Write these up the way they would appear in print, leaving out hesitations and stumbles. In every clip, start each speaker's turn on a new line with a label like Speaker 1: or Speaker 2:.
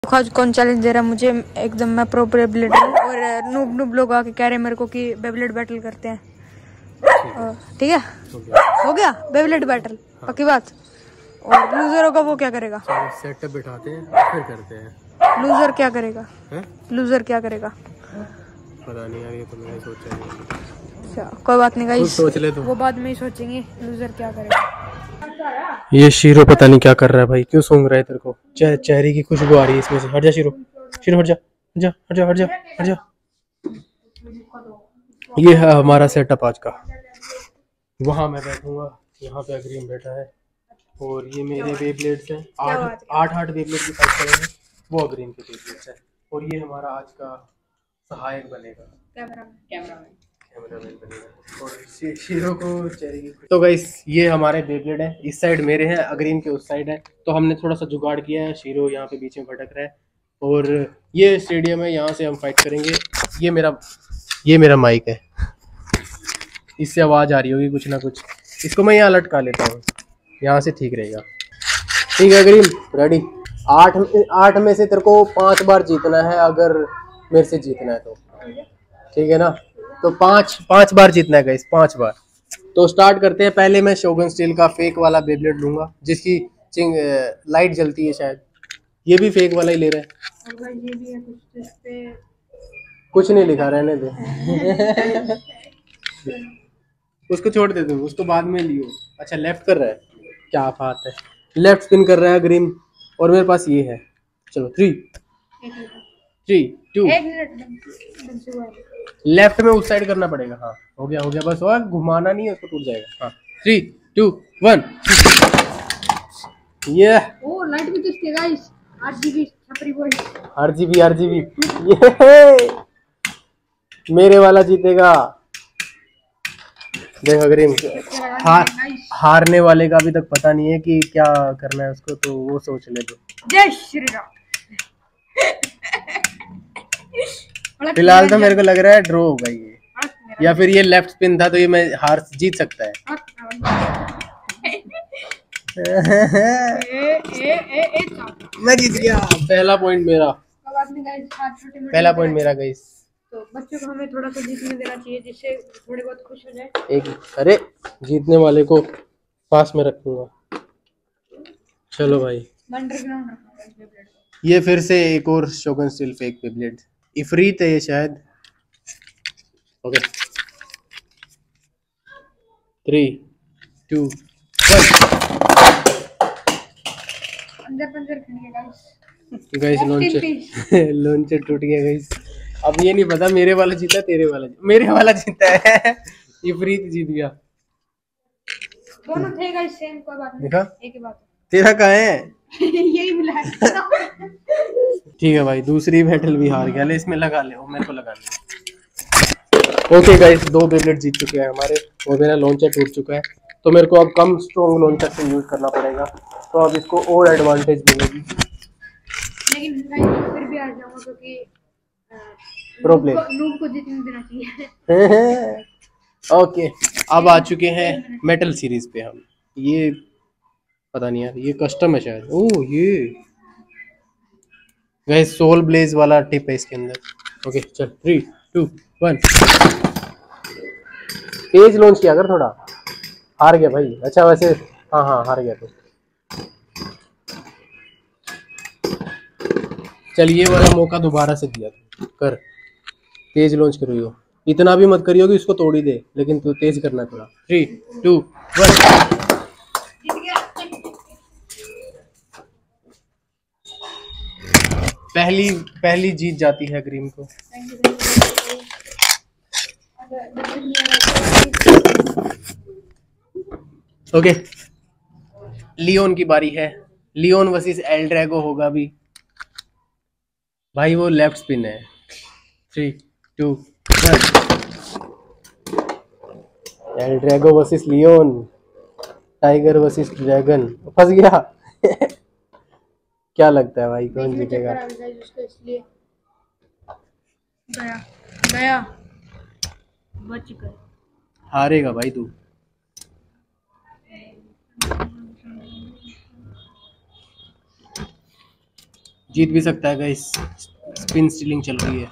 Speaker 1: आज कौन चैलेंज दे रहा है मुझे, एकदम मैं प्रो बेब्लेड हूँ और नूब नूब लोग आके कह रहे हैं मेरे को कि बेब्लेड बैटल करते हैं। ठीक है, हो गया बेब्लेड बैटल, पक्की बात। और लूजर होगा वो क्या करेगा?
Speaker 2: सेटअप बिठाते हैं फिर करते हैं।
Speaker 1: लूजर क्या करेगा? लूजर क्या करेगा
Speaker 2: पता नहीं यार, ये तो मैंने सोचा नहीं।
Speaker 1: अच्छा कोई बात नहीं गाइस,
Speaker 2: सोच ले तू,
Speaker 1: वो बाद में ही सोचेंगे लूजर क्या करेगा।
Speaker 2: ये शीरो पता नहीं क्या कर रहा है भाई, क्यों सूंघ रहा है तेरे को? चेहरे की खुशबू आ रही है इसमें से। हट जा शीरो, शीरो हट जा हट जा हट जा हट जा हट जा। ये है हमारा सेटअप आज का। वहां मैं बैठूंगा, यहाँ पे अग्रीम बैठा है और ये मेरे बेब्लेड्स हैं। आठ बेब्लेड की फाइट करेंगे, वो अग्रीम के बेब्लेड्स हैं। और ये हमारा आज का सहायक बनेगा, कैमरामैन बनेगा। और शीरो को चेहरे की। तो गाइस ये हमारे बेब्लेड है, इस साइड मेरे हैं, अग्रीम के उस साइड है। तो हमने थोड़ा सा जुगाड़ किया है, शीरो यहाँ पे बीच में भटक रहा है। और ये स्टेडियम है, यहाँ से हम फाइट करेंगे। ये मेरा माइक है, इससे आवाज आ रही होगी कुछ ना कुछ। इसको मैं यहाँ लटका लेता हूँ, यहाँ से ठीक रहेगा। ठीक है अग्रीम, रेडी? 8 में से तेरे को 5 बार जीतना है, अगर मेरे से जीतना है तो। ठीक है ना? तो 5 बार जीतना है गाइस, 5 बार। तो स्टार्ट करते हैं। पहले मैं शोगन स्टील का फेक वाला बेब्लेड लूंगा, जिसकी लाइट जलती है शायद। ये भी फेक वाला ही ले रहा है।
Speaker 1: और ये भी है कुछ इस पे
Speaker 2: कुछ नहीं लिखा, रहने दे। उसको छोड़ दे, तुम उसको बाद में लियो। अच्छा लेफ्ट कर रहा है, क्या बात है, लेफ्ट स्पिन कर रहा है ग्रीन। और मेरे पास ये है। चलो 3 2 लेफ्ट में उस साइड करना पड़ेगा। हाँ हो गया बस, और घुमाना नहीं है उसको, टूट जाएगा। हाँ 3 2 1। ये
Speaker 1: ओ लाइट भी तो इसके गाइस, आरजीबी छपरी बॉय,
Speaker 2: आरजीबी ये मेरे वाला जीतेगा। देखो ग्रीन, हारने वाले का अभी तक पता नहीं है कि क्या करना है उसको, तो वो सोच ले। तो
Speaker 1: जय श्री राम।
Speaker 2: फिलहाल तो मेरे को लग रहा है ड्रॉ होगा ये, या फिर ये लेफ्ट स्पिन था तो ये मैं हार जीत सकता है। मैं जीत गया, पहला पॉइंट मेरा, पहला पॉइंट मेरा गाइस।
Speaker 1: तो बच्चों को हमें थोड़ा सा जीतने देना चाहिए, जिससे थोड़ी बहुत खुश हो जाए।
Speaker 2: अरे जीतने वाले को पास में रखूंगा। चलो भाई, ये फिर से एक और Shogun steel fake Beyblade, Ifrit है ये शायद। ओके 3 2 1। गाइस लॉन्चर टूट गया गाइस। अब ये नहीं पता मेरे वाला जीता मेरे वाला जीता है। इफरीत जीत गया।
Speaker 1: दोनों थे गाइस सेम, कोई बात नहीं,
Speaker 2: देखा
Speaker 1: एक ही बात है।
Speaker 2: तेरा कहाँ है?
Speaker 1: यही मिला है।
Speaker 2: ठीक है भाई, दूसरी बैटल भी हार गया। ले इसमें लगा ले, मेरे को लगा ले। ओके गाइस, 2 बेब्लेड जीत चुके हैं हमारे और मेरा लॉन्चर टूट चुका है। तो मेरे को अब कम स्ट्रॉन्ग लॉन्चर से यूज करना पड़ेगा, तो अब इसको और एडवांटेज मिलेगी।
Speaker 1: लेकिन फिर भी आ जाऊंगा, क्योंकि
Speaker 2: प्रो प्लेयर
Speaker 1: नूब को जीतने देना चाहिए।
Speaker 2: ओके, अब आ चुके हैं मेटल सीरीज पे हम। ये पता नहीं यार, ये कस्टम है शायद। ओह ये गाइस सोल ब्लेज वाला टिप है इसके अंदर। ओके चल 3 2 1। तेज लॉन्च किया कर थोड़ा। हार गया भाई। अच्छा वैसे हाँ हार गया तो। चल ये वाला मौका दोबारा से दिया कर, तेज लॉन्च करियो। इतना भी मत करियो कि इसको तोड़ ही दे, लेकिन तू तेज करना थोड़ा। 3 2 1। पहली जीत जाती है ग्रीन को। ओके लियोन की बारी है। लियोन वर्सेस एल ड्रैगो होगा अभी। भाई वो लेफ्ट स्पिन है। 3 2 1। L Drago versus Leone, tiger versus dragon. फंस गया। क्या लगता है भाई कौन जीतेगा?
Speaker 1: गया बच गया।
Speaker 2: हारेगा भाई तू। जीत भी सकता है गाइस, स्पिन स्टीलिंग चल रही है।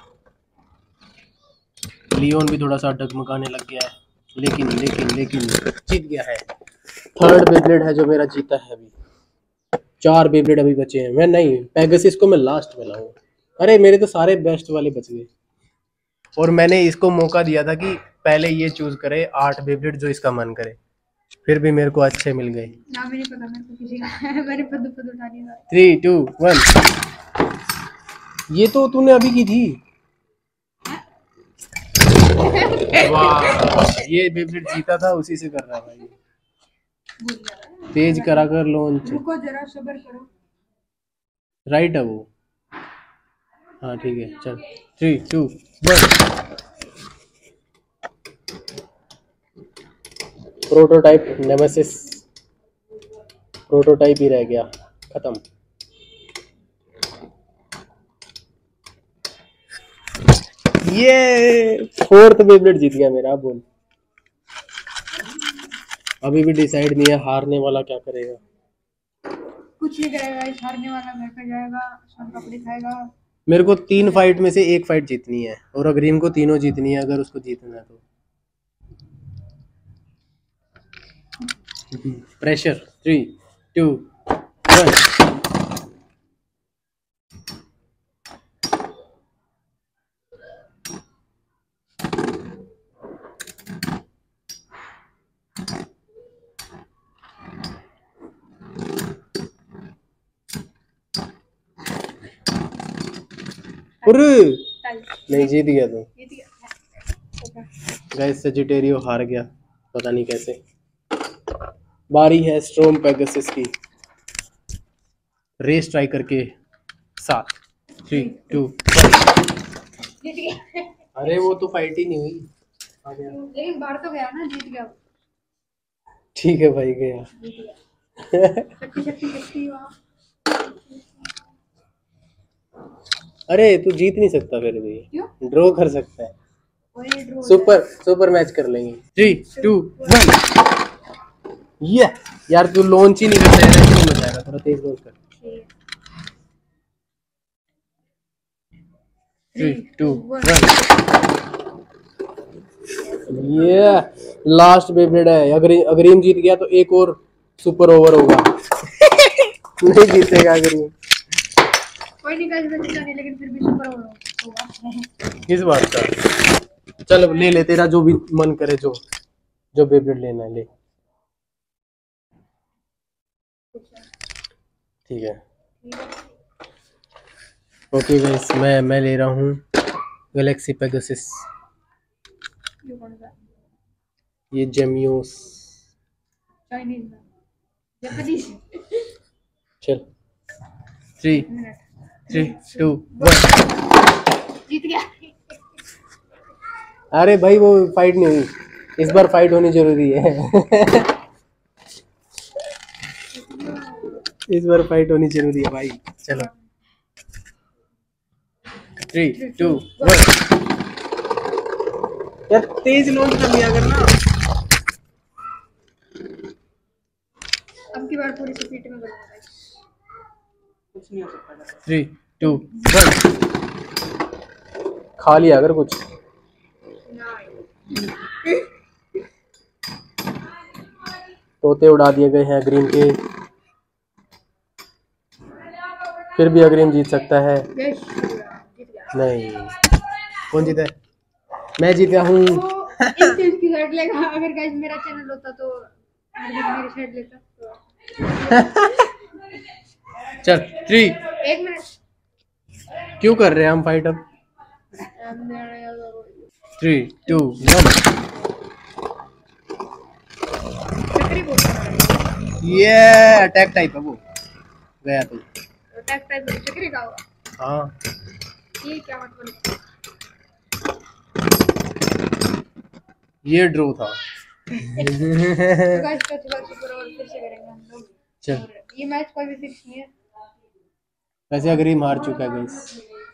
Speaker 2: लियोन भी थोड़ा सा डगमगाने लग गया है, लेकिन लेकिन लेकिन जीत गया है। थर्ड बेब्लेड है जो मेरा जीता है। अभी 4 बेब्लेड अभी बचे हैं। मैं नहीं, पेगासस को मैं लास्ट में लाऊं। अरे मेरे तो सारे बेस्ट वाले बच गए, और मैंने इसको मौका दिया था कि पहले ये चूज करे 8 बेब्लेड जो इसका मन करे, फिर भी मेरे को अच्छे मिल गए।
Speaker 1: ना मेरे पता मेरे को किसी का मैंने पद उठा लिया।
Speaker 2: 3 2 1। ये तो तूने अभी की थी। वाह, ये बेब्लेड जीता था, उसी से कर रहा भाई। तेज करा कर लॉन्च।
Speaker 1: रुको जरा सब्र करो।
Speaker 2: राइट है वो। हाँ ठीक है, चल 3 2 1। प्रोटोटाइप नेमेसिस, प्रोटोटाइप ही रह गया, खत्म। ये 4th बेब्लेड जीत गया मेरा। बोल, अभी भी डिसाइड नहीं है हारने वाला क्या करेगा।
Speaker 1: कुछ नहीं करेगा, इस हारने वाला घर पे जाएगा, सोन पापड़ी खाएगा।
Speaker 2: मेरे को 3 फाइट में से 1 फाइट जीतनी है, और अग्रीम को तीनों जीतनी है अगर उसको जीतना है तो। प्रेशर 3 2 1। नहीं, जीत गया तू। गाइस सजिटेरियो हार गया, पता नहीं कैसे। बारी है स्ट्रोम पेगासस की, रेस स्ट्राइकर के साथ। 3 2 1। अरे वो तो फाइट ही नहीं हुई।
Speaker 1: लेकिन बाहर तो गया ना, जीत गया।
Speaker 2: ठीक है भाई, गया। अरे तू जीत नहीं सकता, फिर भी ड्रॉ कर सकता है। सुपर मैच कर लेंगे। 3 2 1। ये यार तू लॉन्च ही नहीं करता है, नहीं मजा थोड़ा तेज लॉन्च कर। 3 2 1। ये लास्ट बेब्लेड है। अग्रीम जीत गया तो एक और सुपर ओवर होगा। नहीं जीतेगा अग्रीम।
Speaker 1: कोई नहीं गाइस, मैं जीता नहीं, लेकिन फिर भी सुपर ओवर होगा।
Speaker 2: किस बात का? चल अब ले ले, तेरा जो भी मन करे, जो बेब्लेड लेना है ले। ठीक है, ओके गाइस, मैं ले रहा हूँ गैलेक्सी पेगासस। ये जेमियोस
Speaker 1: चाइनीज में, जापानीज।
Speaker 2: चल 3 2 1।
Speaker 1: जीत गया।
Speaker 2: अरे भाई वो फाइट नहीं हुई, इस बार फाइट होनी जरूरी है। इस बार फाइट होनी जरूरी है भाई। चलो 3 2 1। यार तेज लॉन्च कर लिया करना।
Speaker 1: अब की बार पूरी स्पीड में करूंगा। कुछ नहीं हो सकता।
Speaker 2: 3 2 1। खा लिया अगर कुछ। तोते उड़ा दिए गए हैं अग्रीम के, फिर भी अग्रीम जीत सकता है। नहीं, कौन जीता है? मैं जीता हूँ।
Speaker 1: की साइड लेगा। अगर गाइस मेरा चैनल होता तो मेरी साइड लेता।
Speaker 2: चल 3।
Speaker 1: 1 मिनट।
Speaker 2: क्यों कर रहे हैं हम फाइट अब? 3 2 1। ये अटैक टाइप है वो। गया तू।
Speaker 1: अटैक टाइप में चक्री का होगा।
Speaker 2: हाँ,
Speaker 1: ये क्या मतलब?
Speaker 2: ये ड्रॉ था।
Speaker 1: तो गाइस का सुपर ओवर फिर से करेंगे हम लोग।
Speaker 2: चल,
Speaker 1: ये मैच कोई भी फिक्स नहीं है।
Speaker 2: वैसे अग्रीम हार चुका है गाइस।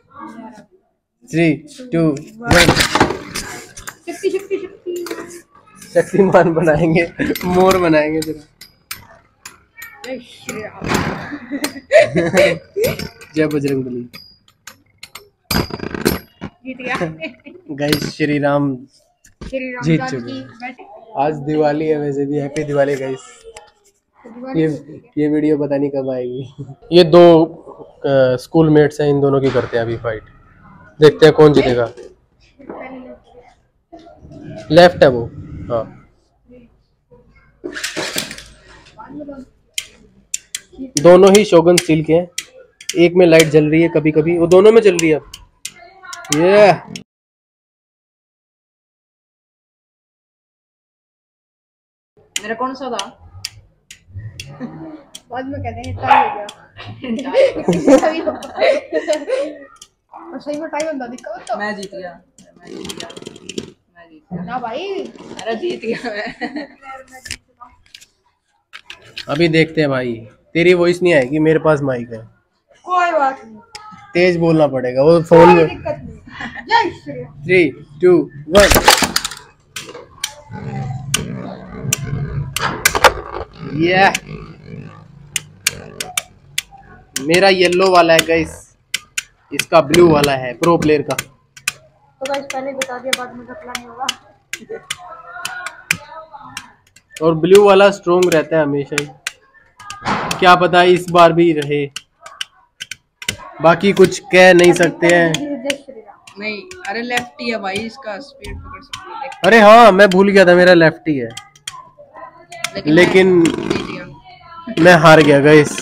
Speaker 2: 3 2 1।
Speaker 1: शक्ति शक्ति शक्ति।
Speaker 2: शक्तिमान बनाएंगे, मोर बनाएंगे तेरा।
Speaker 1: जय श्री राम।
Speaker 2: जय बजरंगबली।
Speaker 1: जीत गया।
Speaker 2: गाइस श्री राम जीत
Speaker 1: जान
Speaker 2: चुके
Speaker 1: की
Speaker 2: हैं। आज दिवाली है, वैसे भी हैप्पी दिवाली गाइस। ये वीडियो पता नहीं कब आएगी। ये दो स्कूल मेट्स हैं, इन दोनों की करते हैं अभी फाइट। देखते हैं कौन जीतेगा। लेफ्ट है वो। हाँ दोनों ही शोगन स्टील के हैं। एक में लाइट जल रही है कभी कभी, वो दोनों में जल रही है अब। ये
Speaker 1: मेरा कौन सा था? बाद में कहते हैं टाइम हो गया। और सही में टाइम होता दिक्कत तो मैं जीत गया। ना भाई, अरे जीत गया मैं।
Speaker 2: अभी देखते हैं भाई, तेरी वॉइस नहीं आएगी, मेरे पास माइक है।
Speaker 1: कोई बात नहीं,
Speaker 2: तेज बोलना पड़ेगा, वो फोन में।
Speaker 1: दिक्कत नहीं। जय श्री राम।
Speaker 2: 3, 2, 1। ये मेरा येलो वाला है गाइस, इसका ब्लू वाला है प्रो प्लेयर का।
Speaker 1: तो गाइस पहले बता दिया, बाद में घपला नहीं होगा।
Speaker 2: और ब्लू वाला स्ट्रोंग रहता है हमेशा ही, क्या पता इस बार भी रहे। बाकी कुछ कह नहीं सकते हैं।
Speaker 1: नहीं, अरे लेफ्टी है भाई, इसका स्पीड पकड़ सकते हैं।
Speaker 2: अरे हाँ मैं भूल गया था, मेरा लेफ्टी है। लेकिन मैं हार गया गाइस।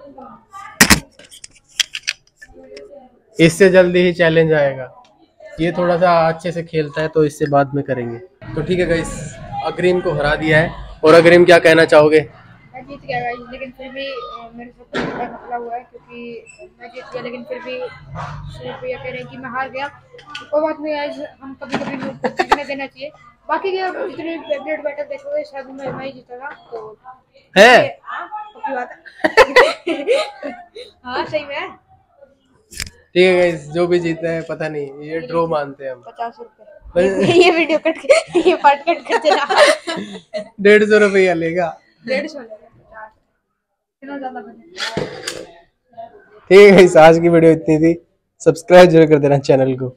Speaker 2: इससे जल्दी ही चैलेंज आएगा। ये थोड़ा सा अच्छे से खेलता है तो इससे बाद में करेंगे। तो ठीक है गाइस, अग्रिम को हरा दिया है। और अग्रिम क्या कहना चाहोगे?
Speaker 1: मैं जीत गया गाइस, लेकिन फिर भी मेरे साथ थोड़ा मसला हुआ है, क्योंकि मैं जीत गया लेकिन फिर भी भैया कह रहे हैं कि मैं हार गया। कोई बात नहीं गाइस, हम कभी कभी जीतने देना चाहिए। बाकी के जितने फेवरेट बैटल देखोगे शायद मैं ही जीतूंगा। तो
Speaker 2: है
Speaker 1: पक्की बात है। हाँ सही में।
Speaker 2: ठीक है गाइस, जो भी जीता है पता नहीं, ये ड्रॉ मानते हैं हम।
Speaker 1: 50 रुपए। ये वीडियो कट के, ये पार्ट कट कर देना।
Speaker 2: 150 रुपया लेगा।
Speaker 1: 150 लेगा, इतना ज्यादा बने।
Speaker 2: ठीक है गाइस, आज की वीडियो इतनी थी। सब्सक्राइब जरूर कर देना चैनल को।